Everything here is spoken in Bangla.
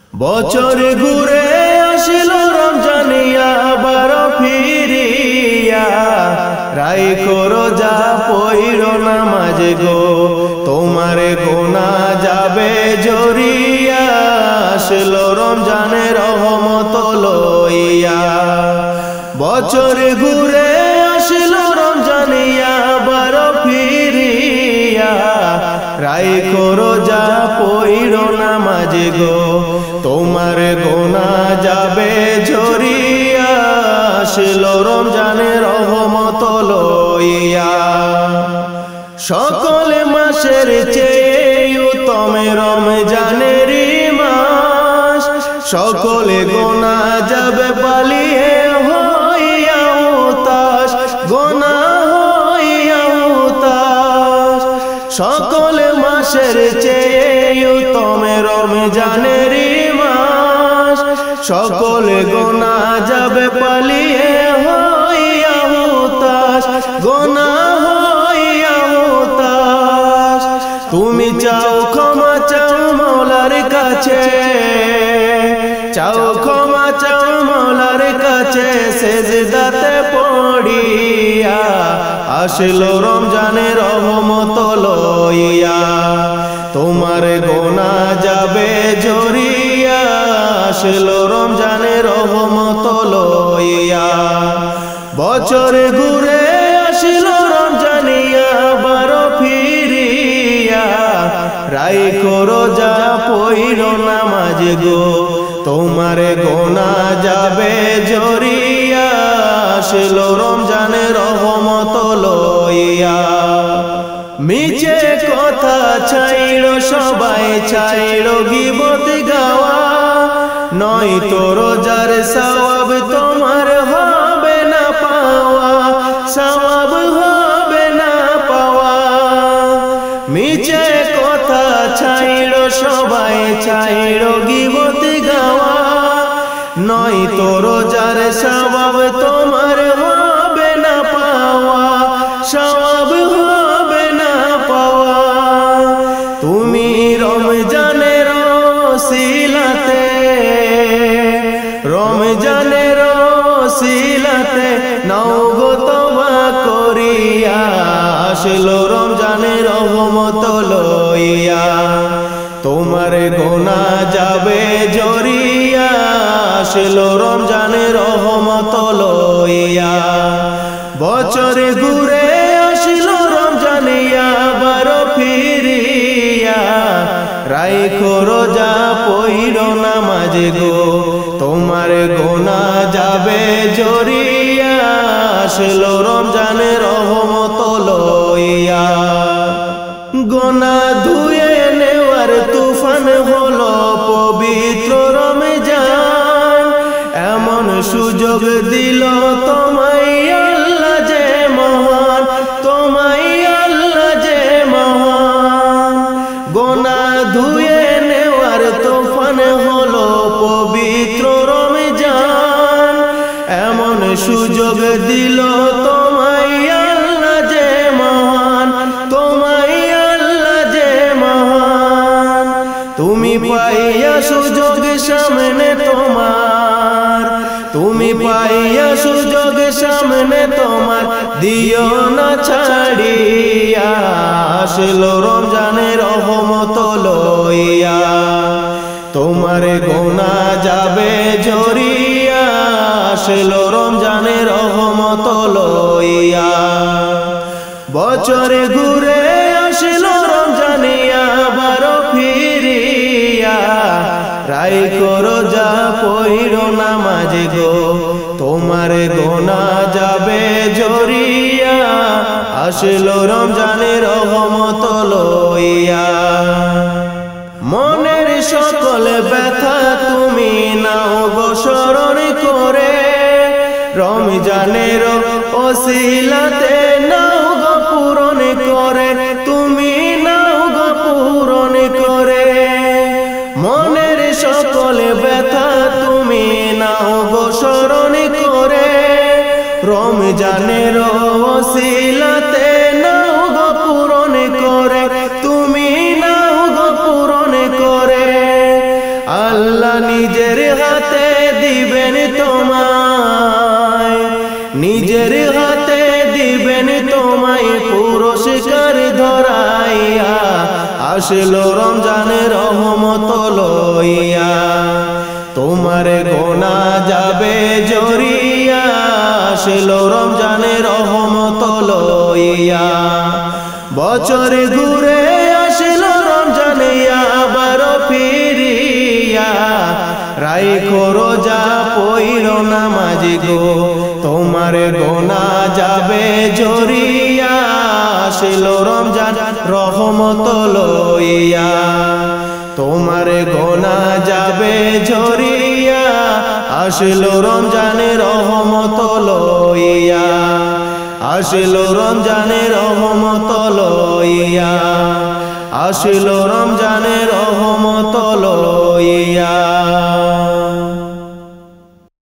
বছর ঘুরে আসিল রমজানিয়া আবার ফিরিয়া, রাইখো রোজা পইরো নামাজ গো, তোমার গোনা যাবে জরিয়া, আসলো রমজানের রহমত লইয়া। বছর ঘুরে আসিল রমজানিয়া আবার ফিরিয়া, রাইখো রোজা পইরো নামাজ গো, তোমার গোনা যাবে ঝরিয়া, আসলো রমজানের রহমত লইয়া। সকল মাসের চেয়ে উত্তম রমজানের মাস, সকলে গোনা যাবে পালিয়ে হইয়া উতাস, গোনা হইয়া উতাস। সকল মাসের চেয়ে উত্তম রমজানের মাস, সকলে গোনা যাবে পালিয়ে হইয়া উতাস, গোনা হইয়া উতাস। তুমি চাও ক্ষমা চাও মওলার কাছে, চাও ক্ষমা চাও মওলার কাছে, সেজদাতে পড়িয়া, আসলো রমজানের রহমত লইয়া, তোমার গোনা যাবে ঝরিয়া, আসলো রমজানের রহমত লইয়া। বছর ঘুরে আসিল রমজানিয়া আবার ফিরিয়া, রাইখো রোজা পইরো নামাজ গো, তোমার গোনা যাবে ঝরিয়া, আসলো রমজানের রহমত লইয়া। মিছে কথা ছাইড়ো সবাই, ছাইড়ো গীবত গাওয়া, নয়তো রোজার সওয়াব তোমার হবে না পাওয়া, সওয়াব হবে না পাওয়া। মিছে কথা ছাইড়ো সবাই, ছাইড়ো গীবত গাওয়া, নয়তো রোজার সওয়াব তোমার হবে না পাওয়া, সওয়াব হবে না পাওয়া। তুমি রমজানের ওসিলাতে, রমজানের ওসিলাতে নাও গো তওবা করিয়া, আসলো রমজানের রহমত লইয়া, তোমার গোনা যাবে ঝরিয়া, আসলো রমজানের রহমত লইয়া। বছর ঘুরে আসিল রমজানিয়া আবার ফিরিয়া, রাইখো রোজা পইরো নামাজ গো, তোমার গোনা যাবে ঝরিয়া, আসলো রমজানের রহমত লইয়া। গোনা ধুয়ে নেওয়ার তুফান হলো পবিত্র রমজান, এমন সুযোগ দিল তোমায় আল্লাহ যে মহান, তোমায় আল্লাহ যে মহান। গোনা ধুয়ে নেওয়ার তুফান হলো পবিত্র রমজান, এমন সুযোগ দিল তোমায় আল্লাহ যে মহান, তোমায় আল্লাহ যে মহান। তুমি পাইয়া সুযোগ সামনে তোমার, তুমি পাইয়া সুযোগ সামনে তোমার, দিও না ছাড়িয়া, আসলো রমজানের রহমত লইয়া, তোমার গোনা যাবে ঝরিয়া, আসলো রমজানের রহমত লইয়া। বছর ঘুরে আসিল রমজানিয়া আবার ফিরিয়া, রাইখো রোজা পইরো নামাজ গো, তোমার গোনা যাবে ঝরিয়া, আসলো রমজানের রহমত লইয়া। মনের সকল ব্যথা তুমি নাও গো স্মরণ করে, রমজানের ওসিলাতে নাও গো পূরণ করে, তুমি নাও গো পূরণ করে। মনের সকল ব্যথা তুমি নাও গো স্মরণ করে, রমজানের ওসিলাতে নাও গো পূরণ করে, তুমি নাও গো পূরণ করে। আল্লাহ নিজের হাতে দিবেন তোমায়, নিজের হাতে দিবেন তোমায় পুরস্কার ধরাইয়া। আসলো রমজানের রহমত লইয়া, তোমার গোনা যাবে জড়িয়া। আসলো রমজানের রহমত লইয়া, বছর ঘুরে আসলো রমজানে আবার ফিরিয়া। রাইখো রোজা পইরো নামাজ গো, তোমার গোনা যাবে জড়িয়া। আসলো রমজান রহমত লইয়া, তোমার গোনা যাবে ঝরিয়া। আসলো রমজানের রহমত লইয়া, আসলো রমজানের রহমত লইয়া, আসলো রমজানের রহমত লইয়া।